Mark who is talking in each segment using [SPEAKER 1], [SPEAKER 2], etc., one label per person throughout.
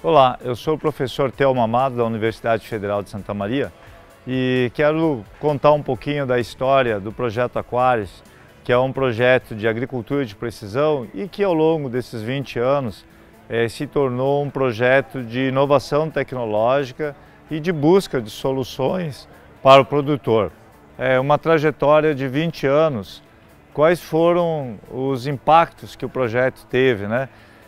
[SPEAKER 1] Olá, eu sou o professor Thelmo Amado da Universidade Federal de Santa Maria e quero contar um pouquinho da história do Projeto Aquaris, que é um projeto de agricultura de precisão e que ao longo desses 20 anos se tornou um projeto de inovação tecnológica e de busca de soluções para o produtor. É uma trajetória de 20 anos. Quais foram os impactos que o projeto teve, né?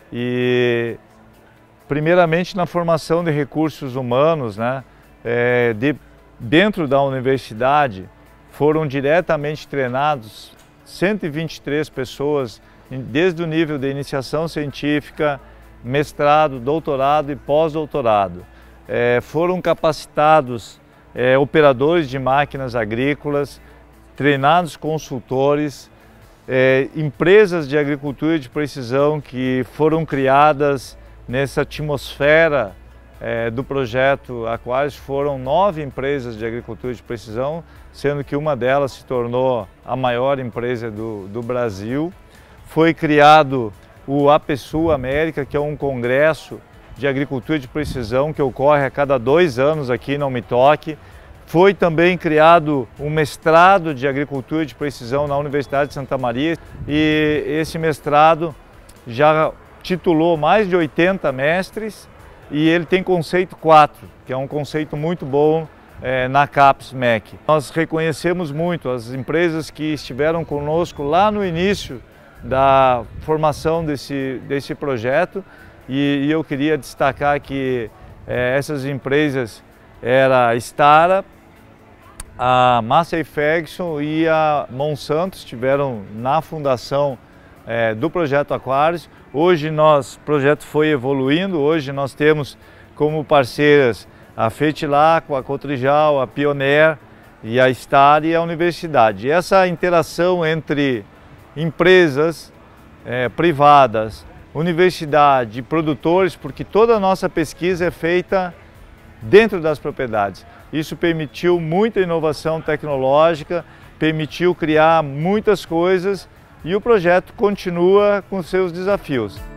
[SPEAKER 1] Primeiramente na formação de recursos humanos, né? Dentro da universidade foram diretamente treinados 123 pessoas, desde o nível de iniciação científica, mestrado, doutorado e pós-doutorado. Foram capacitados operadores de máquinas agrícolas, treinados consultores, empresas de agricultura de precisão que foram criadas nessa atmosfera do projeto Aquaris. Foram 9 empresas de agricultura de precisão, sendo que uma delas se tornou a maior empresa do Brasil. Foi criado o APSU América, que é um congresso de agricultura de precisão que ocorre a cada 2 anos aqui na Umitoque. Foi também criado um mestrado de agricultura de precisão na Universidade de Santa Maria e esse mestrado já titulou mais de 80 mestres e ele tem conceito 4, que é um conceito muito bom na CAPES-MEC. Nós reconhecemos muito as empresas que estiveram conosco lá no início da formação desse projeto e eu queria destacar que essas empresas era a Stara, a Massey Ferguson e a Monsanto estiveram na fundação do Projeto Aquaris. Hoje o projeto foi evoluindo, hoje nós temos como parceiras a Fertilaco, a Cotrijal, a Pioneer e a Stara e a Universidade. E essa interação entre empresas privadas, universidade e produtores, porque toda a nossa pesquisa é feita dentro das propriedades. Isso permitiu muita inovação tecnológica, permitiu criar muitas coisas e o projeto continua com seus desafios.